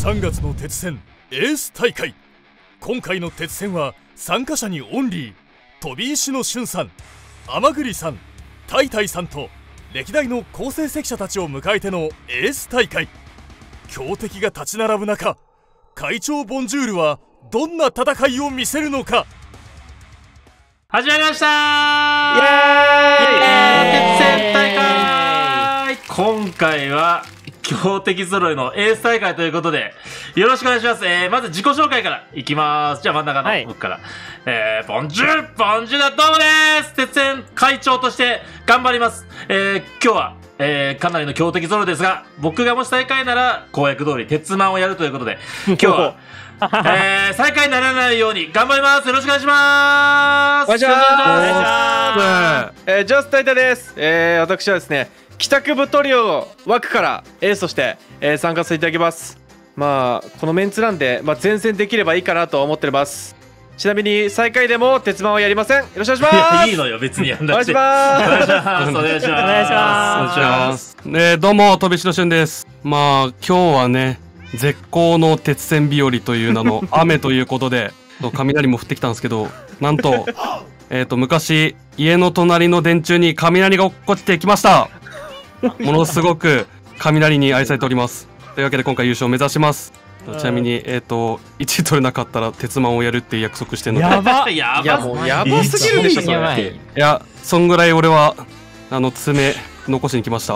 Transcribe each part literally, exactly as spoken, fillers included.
さんがつの鉄戦エース大会。今回の鉄戦は参加者にオンリー飛び石の俊さん、天栗さん、タイタイさんと歴代の好成績者たちを迎えてのエース大会。強敵が立ち並ぶ中、会長ボンジュールはどんな戦いを見せるのか。 始まりましたー。 イエーイ鉄戦大会。今回は強敵揃いのエース大会ということでよろしくお願いします。えー、まず自己紹介からいきます。じゃあ真ん中の僕から、はい、えー、ボンジュールボンジュールだどうもです。鉄戦会長として頑張ります。えー、今日はえー、かなりの強敵揃いですが、僕がもし最下位なら公約通り鉄マンをやるということで今日はえー、最下位にならないように頑張ります。よろしくお願いします。 お願いします。えー、ジョースタイタです。えー、私はですね、帰宅部トリオ枠からエースとして、えー、参加させていただきます。まあこのメンツなんで、まあ、前線できればいいかなと思ってます。ちなみに最下位でも鉄マンはやりません。よろしくお願いします。 いいのよ、別にやんなくて。 お願いします。 お願いします。お願いします。お願いします。 ね、どうも飛び石の俊です。まあ今日はね、絶好の鉄線日和という名の雨ということで雷も降ってきたんですけど、なんとえっと昔家の隣の電柱に雷が落っこちてきました。ものすごく雷に愛されております。というわけで今回優勝を目指します。ちなみにえっといちい取れなかったら鉄マンをやるって約束してるので、 やばいやもうやばすぎるでしょそれ。 いやそんぐらい俺はあの爪残しに来ました。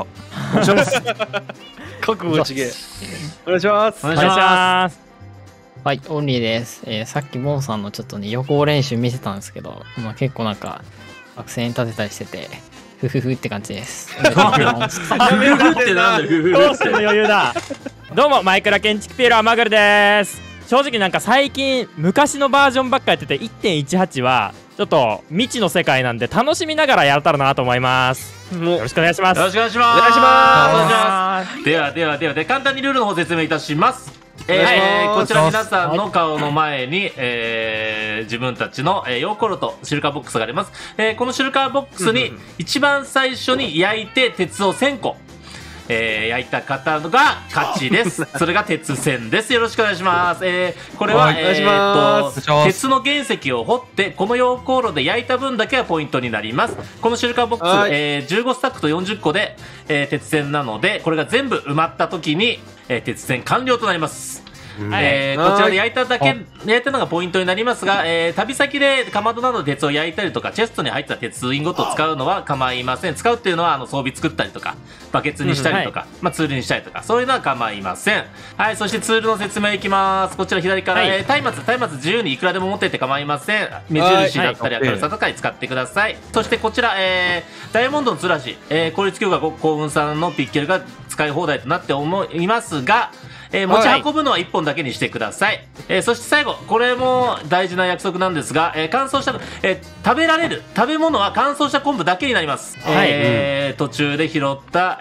覚悟ちげえ。お願いします。 お願いします。 はい、オンリーです。えー、さっきボンさんのちょっとね予行練習見せたんですけど、まあ、結構なんか作戦立てたりしててフフフって感じです。 フフフってなんだよ。フフフどうしての余裕だ。どうもマイクラ建築ピエロアマグルです。正直なんか最近昔のバージョンばっかやってて いってんいちはち はちょっと未知の世界なんで楽しみながらやれたらなと思います。よろしくお願いします。 よろしくお願いします。 お願いします。 ではではではで簡単にルールの方説明いたします。えー、こちら皆さんの顔の前に、えー、自分たちの、えー、ヨーコロとシルカーボックスがあります。えー、このシルカーボックスに一番最初に焼いて鉄をせんこ、えー、焼いた方が勝ちです。それが鉄線です。よろしくお願いします。えー、これは、えー、っと鉄の原石を掘ってこの溶鉱炉で焼いた分だけはポイントになります。このシルカーボックス、えー、じゅうごスタックとよんじゅっこで、えー、鉄線なのでこれが全部埋まった時に、えー、鉄線完了となります。えー、こちらで焼いただけ焼いたのがポイントになりますが、えー、旅先でかまどなどで鉄を焼いたりとかチェストに入った鉄インゴットを使うのは構いません。使うっていうのはあの装備作ったりとかバケツにしたりとか、うん、はい、まあ、ツールにしたりとかそういうのは構いません。はい、そしてツールの説明いきます。こちら左から、はい、えー、松明松明自由にいくらでも持っていって構いません。目印だったり明るさとかに使ってください。そしてこちら、えー、ダイヤモンドのつらし、えー、効率強化幸運さんのピッケルが使い放題となって思いますが、えー、持ち運ぶのはいっぽんだけにしてください。はい、えー、そして最後これも大事な約束なんですが、えー、乾燥した、えー、食べられる食べ物は乾燥した昆布だけになります。はい、えー、途中で拾った、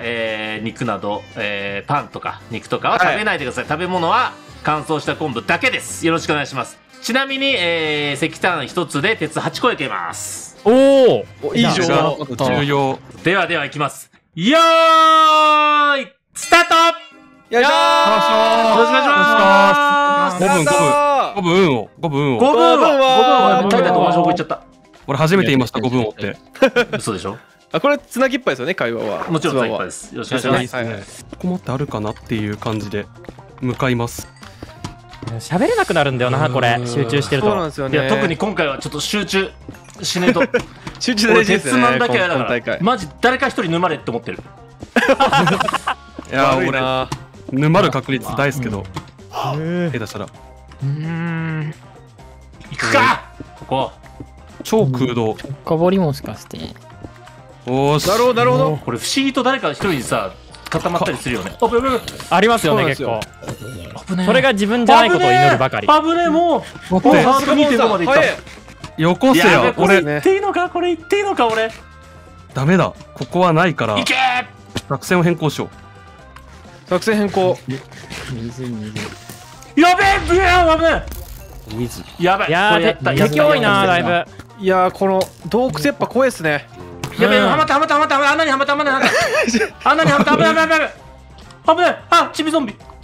えー、肉など、えー、パンとか肉とかは食べないでください。はい、食べ物は乾燥した昆布だけです。よろしくお願いします。ちなみに、えー、石炭ひとつで鉄はちこいけます。 おお、 いい情報。 重要。 ではではいきます。よーいスタート。 よいしょー。 よろしくお願いします。 ごぶんごぶん運をごぶん運をごぶんはごぶんは大体と同じ方向行っちゃった。 俺初めて言いましたごぶんをって。 嘘でしょ。 あ、これつなぎっぱですよね、会話は。 もちろんつなぎっぱです。よろしくお願いします。 ここもってあるかなっていう感じで向かいます。 喋れなくなるんだよなこれ、集中してると。 そうなんですよね。 いや特に今回はちょっと集中しねえと。 集中大事ですね。 鉄マンだけはだからマジ誰か一人沼れって思ってる。 いや俺沼る確率大好きけど、下手したらうん行くか。ここ超空洞深掘りもしかして。 おーし、 なるほどなるほど。 これ不思議と誰か一人にさ固まったりするよね。 ありますよね結構。それが自分じゃないことを祈るばかり。 危ねえ、もうもうハート にてんご までいった。 よこせよ。 これ言っていいのか、これ言っていいのか。俺ダメだ、ここはないから行け。 作戦を変更しよう。 作戦変更。 水水。 やべえ、ブやばい。 水。 やばい。 いやー敵多いなだいぶ。 いやーこの洞窟やっぱ怖いっすね。 やべえ、はまったはまったはまった穴にはまった穴にはまった穴にはまった。危ない危ない危ない危ない。あ、チビゾンビ。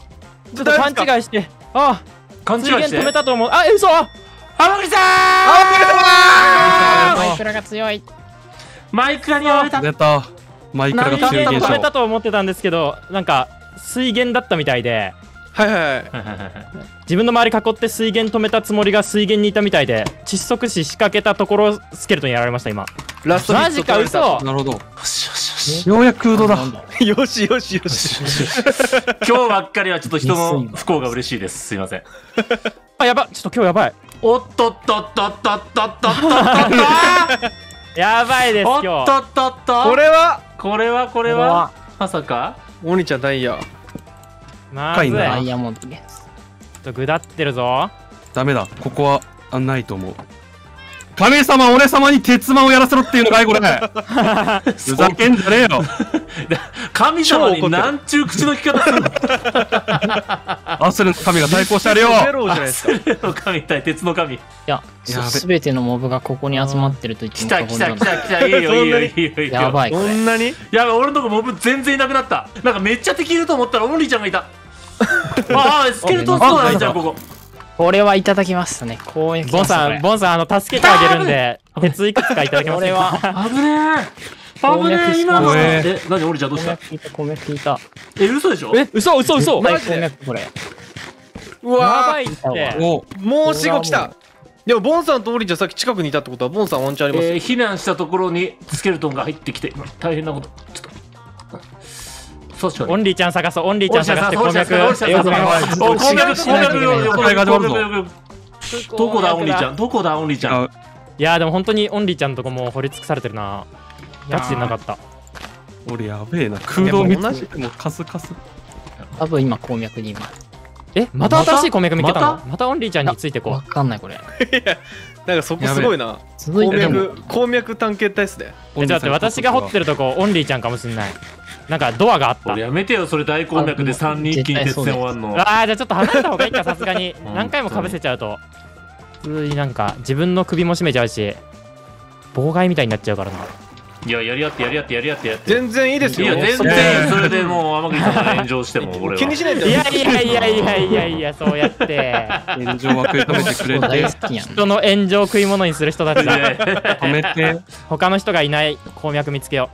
ちょっと勘違いしてあ勘違いして水源止めたと思うあえ嘘あ天栗さあーマイクラが強い。 んマイクラにやられた。 出た。マイクラが水強い現象源止めた。と思ってたんですけどなんか水源だったみたいではいはいはい。 自分の周り囲って水源止めたつもりが水源にいたみたいで窒息死仕掛けたところスケルトンやられました今。 ラストヒットマジか取られた嘘なるほど。 よしよしよし。 ようやく空洞だ。 よしよしよし。 今日ばっかりはちょっと人の不幸が嬉しいです。すいません。 あやばちょっと今日やばいおっとっとっとっとっとっとっとっとっやばいですと今日おっとっとっとこれはこれはこれはまさかお兄ちゃんダイヤ。 まずいちょダイヤモンドです。 っとぐだってるぞダメだ。ここはあないと思う。神様俺様に鉄馬をやらせろっていうのかいこれ。ふざけんじゃねえよ。 神様になんちゅう口の利き方するの。 アスルの神が対抗してやるよ。 ゼロじゃないですか。 スレの神対鉄の神。 いや、 やべすべてのモブがここに集まってると言って来も過た来た来言ではない。 た来た。いいよいいよいいよいいよ。 やばいこれ。 そんなにやばい俺のとこモブ全然いなくなった。なんかめっちゃ敵いると思ったらオンリーちゃんがいた。ああスケルトンストーンあいちゃんここ。 これはいただきましたね。攻撃ボンさんボンさんあの助けてあげるんで鉄いくつかいただけますこれは危ねえ。危ねえ今の。 怖ええ何オンリーちゃんどうした攻撃？聞いた攻撃聞いた。 え嘘でしょ？ え嘘嘘嘘はいマジで攻撃これ。 うやわばいっておーもう死後来た。でもボンさんとお兄ちゃんさっき近くにいたってことはボンさんワンチャンありますよ。 えー、避難したところにスケルトンが入ってきて今大変なことちょっと確かにオンリーちゃん探そうオンリーちゃん探して攻略オンリーちゃんよくオンリーちゃんお攻略攻略よよはいはいよどこだオンリーちゃんどこだオンリーちゃん違う。 いやーでも本当にオンリーちゃんのとこもう掘り尽くされてるなガチでなかった俺やべえな。空洞見つけてもカスカス。 多分今攻略にいます。 えまた新しい攻略見つけたまのまたオンリーちゃんについてこわうかんないこれ。 なんかそこすごいな。鉱続いてでも脈鉱脈探検隊っすね。 えちょっと待って私が掘ってるとこオンリーちゃんかもしんないなんかドアがあった俺やめてよそれ大鉱脈でさんにん一気に鉄線終わんのあーじゃあちょっと離れた方がいいかさすがにうん何回もかぶせちゃうと普通になんか自分の首も絞めちゃうし妨害みたいになっちゃうからないややり合ってやり合ってやり合ってやって全然いいですよ。 いや全然それでもう天栗さんが炎上しても俺は気にしないんだよ。 いやいやいやいやいやいやそうやって炎上は食い止めてくれ大て。 好きやん。 人の炎上を食い物にする人たちだ止めて。 他の人がいない鉱脈見つけよ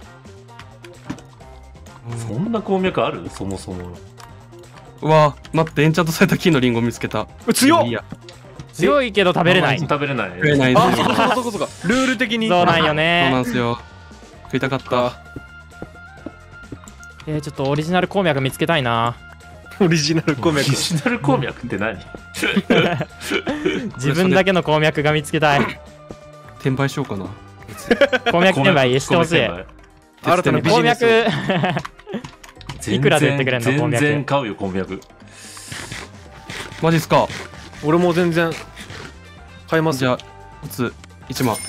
そんな鉱脈あるそもそもうわ待ってエンチャントされた金のリンゴ見つけた。 強っいいや。 う強いけど食べれない食べれない食えないあ、 ですよ。 そうかそうかそうか。ルール的に。 そうなんよそうなねんですよ。食いたかった。 えー、ちょっとオリジナル鉱脈見つけたいなオリジナル鉱オリ脈。 ジナル鉱脈って何自分だけの鉱脈が見つけたい転売しようかな。 鉱脈転売してほしい新たなビ鉱ジネス脈を。 いくらで売ってくれんの鉱全脈然買うよ鉱脈マジっすか。 俺も全然買いますよ。 じゃあいつ一万。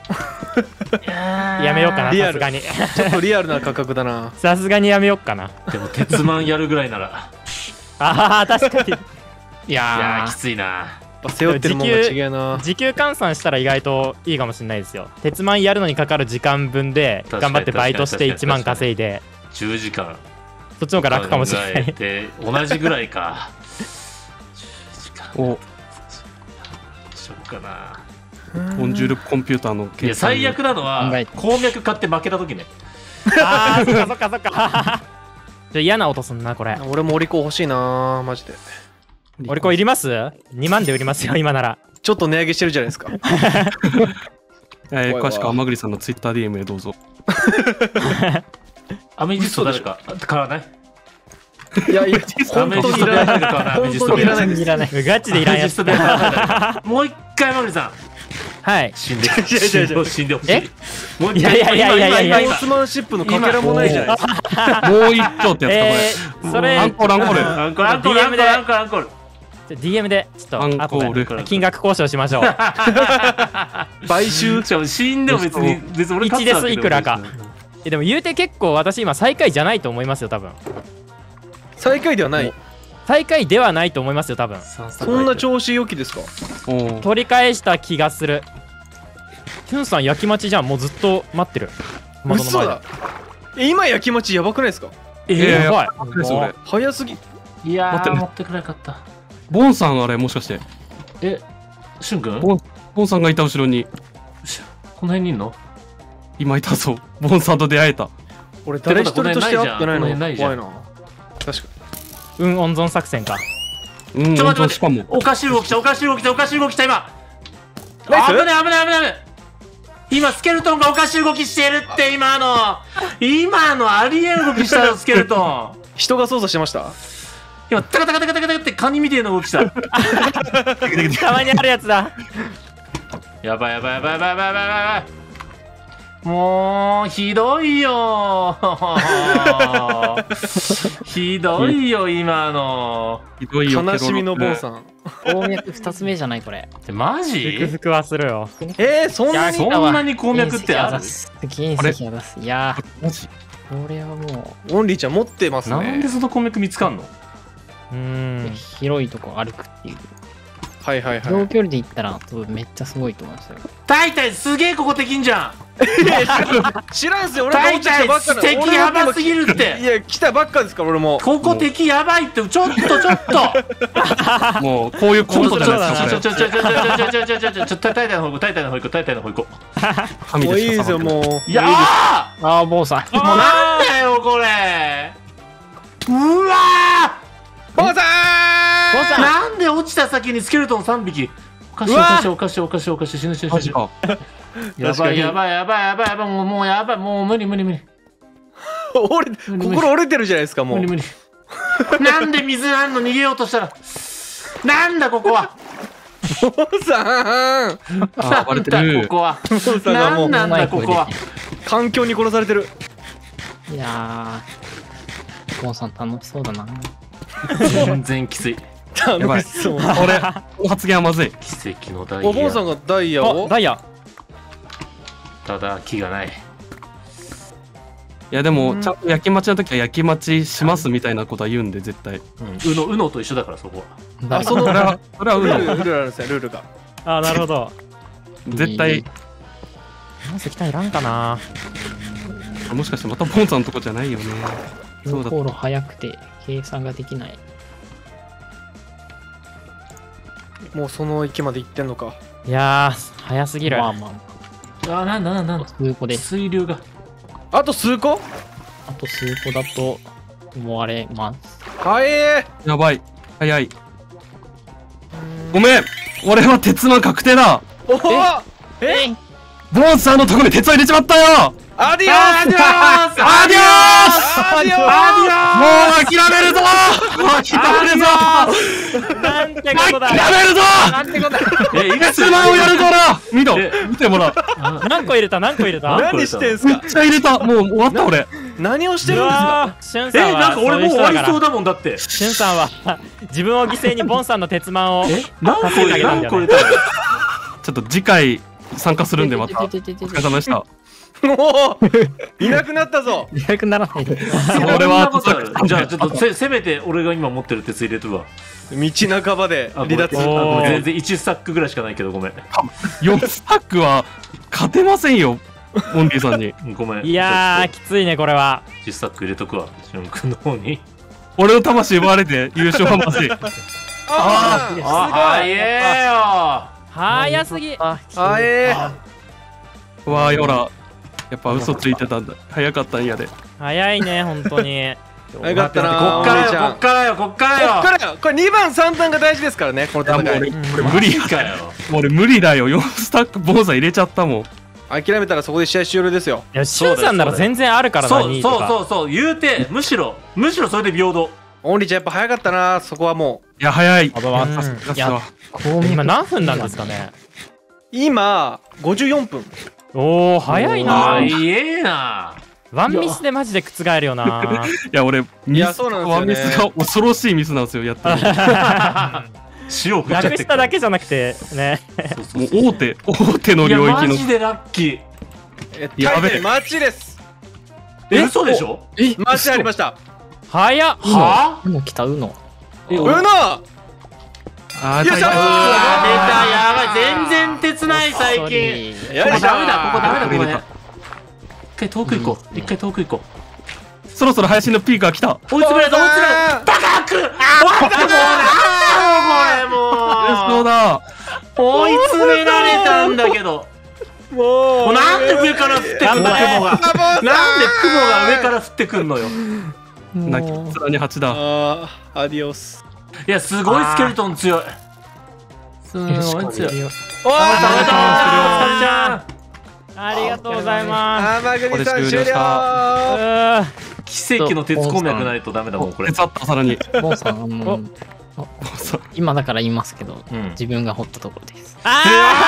やめようかなリアルさすがにちょっとリアルな価格だな。 さすがにやめようかなでも鉄マンやるぐらいならあー確かにいいややーきついなやっぱ背負ってるもんが違えな。 時給換算したら意外といいかもしれないですよ鉄マンやるのにかかる時間分で確かに頑張ってバイトして確かにいちまん稼いでじゅうじかんそっちの方が楽かもしれな考えいて同じぐらいかじゅうじかんおどうしよっかなオンジュールコンピューターのい計算。 や最悪なのは考えて鉱脈買って負けた時ねあーそっかそっかそっかちょ嫌な音すんなこれ俺もオリコン欲しいなマジで。 俺これいります ?に 万で売りますよ今ならちょっと値上げしてるじゃないですか。 えー、 怖いわ詳しくは天栗さんのツイッター ディーエム へどうぞ。 アメジスト誰か買わないいやいや、 ア本当メジストでにいらない。 誰か買わないアメジストで本当にいらないです。 いらない。 ガチでいらんやつアメジストで買わない誰かもう一回天栗さんはい死んで違う違う違う死んで死んでほしいえもういやいやいやいやいやいやスポーツマンシップのかけらもないじゃないですか。 もう一丁ってやえつー、それアンコールアンコールアンコールアンコールアンコールアンコールアンコールちょ ディーエム でちょっとアンコール後で金額交渉しましょう買収。 しかも死んでも別に別に俺勝つわけいちですいくらかえでも言うて結構私今最下位じゃないと思いますよ多分最下位ではない。 最下位ではないと思いますよ多分そんな調子良きですか。 おー取り返した気がするキュンさん焼き待ちじゃんもうずっと待ってる窓の前で嘘だ。え今焼き待ちやばくないですか。 ええーやばいあれです俺早すぎ。 いやー、 待ってね持ってくれなかった。 ボンさんあれもしかして。 え、しゅんくんボン、ボンさんがいた後ろに。 この辺にいんの？ 今いたぞ。ボンさんと出会えた。 俺誰一人として会ってないのこの辺ないじゃん怖いな。確か運温存作戦か。 うん、 ちょっと待ってしかも。 おかしい動きした、おかしい動きした、おかしい動きした今。 ナイス危ない危ない危ない危ない。今スケルトンがおかしい動きしてるって今の。今のありえん動きしたよスケルトン。 人が操作してました。 今タカタカタカタカタってカニみてえな動きした。 たまにあるやつだ。 やばいやばいやばいやばいやばいやばいやばい。もうひどいよひどいよ今の。 ひどいよ。 悲しみのボンさん。 鉱脈二つ目じゃないこれ。 マジ？ ふくふくはするよ。 えー、そんなにそんなに鉱脈ってある？ 原石が出す。いやー、 マジこれはもオンリーちゃん持ってますね。 なんでその鉱脈見つかんの？ うーう、 ん。 広いとこ歩くっていう。 はいはいはい。 長距離で行ったら多分めっちゃすごいと思いますよ。 タイタイすげえここ敵んじゃん。 知らんすよ、俺が落ちタイタイたばっかな敵やばすぎるっいて。 や、来たばっかですから俺も。 ここ敵やばいってちょっとちょっと。 もうこういうコントじゃないですか。 ちょちょちょちょちょちょちょちょちょちょちょちょタイタイの方行こうタイタイの方行こうタイタイの方行こう。 神でしかもういいですよ、もう。 いやああ、ボンさん。 もうなんだよこれ。うわボンさボンさんなんで落ちた先にスケルトンさんびき。おかしいおかしいおかしいおかしいおかしい死ぬ死ぬ死ぬ。 マジか。 やばいやばいやばいやばいやばいもうもうやばいもう無理無理無理ー折れ、心折れてるじゃないですか、もう。 無理無理。なんで水あんの逃げようとしたら。なんだここは。 ボンさんあー、バレてなんだるこ。こは。 ボンさんがもうなんなんだここは。 環境に殺されてる。 いやー、ボンさん楽しそうだな。 全然きつい。 楽しそう。 俺、この発言はまずい。 奇跡のダイお、ボンさヤ。 んがダイヤあ、 をダイヤ。 ただ木がない。 いやでも、ちゃんと焼き待ちの時は焼き待ちしますみたいなことは言うんで、絶対。 うん。うのうのと一緒だからそこは。 あ、そのルそれは、それはうール、 の。 ルールあるんですよ、ルールが。 あ、なるほど。 絶対、 石炭いらんかな。 もしかしてまたボンさんのとこじゃないよね。そうだ航路速くて計算ができない。 もうその池まで行ってんのか。 いやー、早すぎる。 まあまあ、なんだなんだなんあ、 だ。 数個です。 水流が。 あと数個あと数個だと思われます。 はいえやばい。早い。ごめん俺は鉄マン確定だー。おおえボンさんのところに鉄を入れちまったよアディオアディオースアディオアディオースもう諦めるぞ諦めるぞなんてことだ。 諦めるぞなんてことだ。 え、いくつ鉄マンをやるから見ろえ見てもらう何個入れた何個入れた何してんすかめっちゃ入れたもう終わった俺何をしてうるんですかわー、しゅんえ、 さんはなんか俺もう終わりそうだ。 だもんだって。 しゅんさんは自分を犠牲にボンさんの鉄マンを。 え、何個入れた何個入れたの？ ちょっと次回参加するんでまたおててててて疲れ様でしたもういなくなったぞ。 いなくならないで。 俺はそんなことあるじゃあちょっとせせめて俺が今持ってる鉄入れとくわ。 道半ばで離脱。 あごめんあごめんおー全然いちスタックぐらいしかないけどごめん。 よんスタックは勝てませんよモンディさんにごめん。 いやー、きついね、これは。 いちスタック入れとくわ。しゅんくんの方に。 俺の魂奪われて優勝はまずいああ、早えよ。 早すぎ。 あ、 あえうわあほらやっぱ嘘ついてたんだ早かったんやで早いね、本当に。 ー。よかったな。 こっからよ、 お姉ちゃんこっからよ、こっからよ。 こっからよ。これにばんさんばんが大事ですからね、このいやもう俺戦い。 これ無理マジかよ。 俺無理だよよんスタックボンさん入れちゃったもん諦めたらそこで試合終了ですよ。 いや、しゅんさんなら全然あるからな、 そうそうにいとか。 そうそう、言うて、むしろ、むしろそれで平等。 オンリーちゃんやっぱ早かったな、そこはもう。 いや早いあばばさすがっすわ今何分なんですかね。 今、ごじゅうよんぷん。 おー、早いな。 早えな。 ワンミスでマジで覆るよな。 いや俺ミスやそうなんですよねワンミスが恐ろしいミスなんですよやってる塩を振っちゃってなくしただけじゃなくてね。 そうそうもう大手大手のいや領域のマジでラッキー。 え、 やべえタイタイ待ちです。 え、嘘でしょ？ え、 待ちありました。 早っ。 はうの来たうの。 え、 う俺のあーよっしゃ大変うわ出たやばい全然鉄ない最近。 よいしょここダメだここダメだここね入れた。 一回遠く行こう。一回遠く行こう。 そろそろ林のピークが来た追い詰められた追い詰められた。高く。あれもそうだ。 う追い詰められたんだけど、もうなんで上から降ってくんだ雲が、なんで雲が上から降ってくんのよ。 泣きっ面に蜂だ。 あーアディオス。 いやすごいスケルトン強い。すごい強い。 おーおめでとう、さりちゃん。 ありがとうございま甘栗さんこれ終終了了したす。うー奇跡の鉄鉱脈ないとダメだもんこれ。 手伝ったさらに。 ボンさん、あのそう今だから言いますけど、 うん自分が掘ったところです。 あ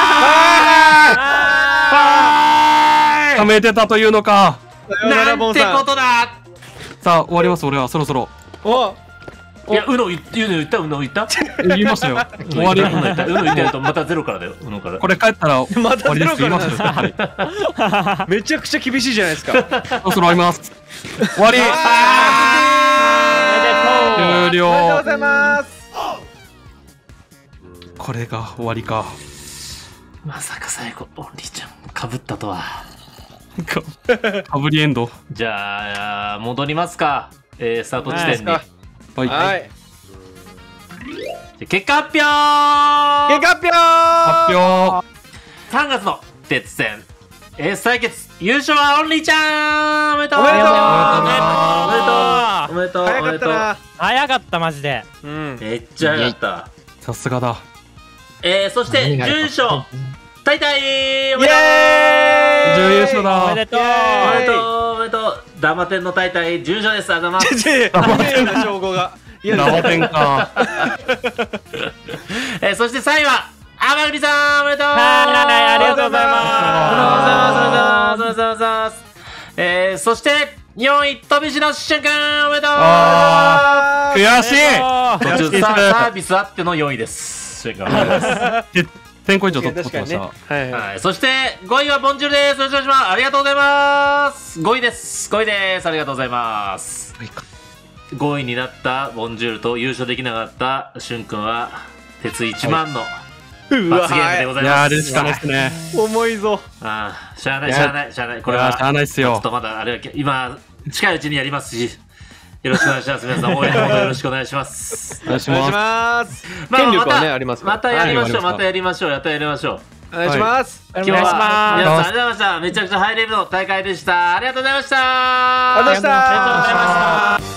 ー溜めてたというのか。 さようならなんてボンさん。 ことだ。 さあ終わります俺はそろそろ。 おいやうの言うの言ったうの言った。 え言いましたよ。終わり。 うの言ったうの言ってるとまたゼロからだようのから。 これ帰ったら終またわりですって言いまゼロしたよ。はいめちゃくちゃ厳しいじゃないですか。 そろそろ終わります。終わり。終おめでとう了ご。ざいます。 これが終わりか。 まさか最後オンリーちゃんかぶったとは。 かぶりエンド。 じゃあ戻りますか、えー、スタート地点に。 はい。 はい。 結果発表。 結果発表。 発表。 さんがつの鉄戦エース対決優勝はオンリーちゃん。おめでとうおめでとうおめでとうおめでとう早おめでとう。 かったな。 早かったマジで。 うん。 めっちゃ早かった。 さすがだ。 えー、そして準優勝タイタイおイめでとうエーイ。 準優勝だ。 おめでとう。 おめでとうおめでとう。ダマテンのタイタイ準優勝です。ありがとうございます。 ちょちょいやな称号が。いやラバテンか。 えー、そしてさんいは甘栗さんおめでとう。 はいありがとうございますありがとうございます。ありがとうございます。ありがとうございます。えー、そしてよんい飛び石の瞬間おめでとう。 あー悔しい。 途中サーサービスあってのよんいです。瞬間でせん個以上取って確かにね。 ました。 はいはい。 はい、そしてごいはボンジュールです。よろしくお願いします。ありがとうございますごいですごいですありがとうございますごいになったボンジュールと優勝できなかったしゅんくんは鉄いちまんのうわ罰ゲームでございいます。 やーあれしかないですね。 重いぞ。 ああしゃあないしゃあないしゃあないこれはこれはしゃあないっすよちょっ。とまだあれは今近いうちにやりますしよろしくお願いします。皆さん応援のほどよろしくお願いします。 お願いしお願いします。 ます。 まあ権力はねまたありますからまたやりましょう、 はいまたやりましょう、またやりましょう。 お願いします。 今日はお願いします皆さんありがとうございました。めちゃくちゃハイレベルの大会でした。ありがとうございました。 ありがとうございました。 ありがとうございました。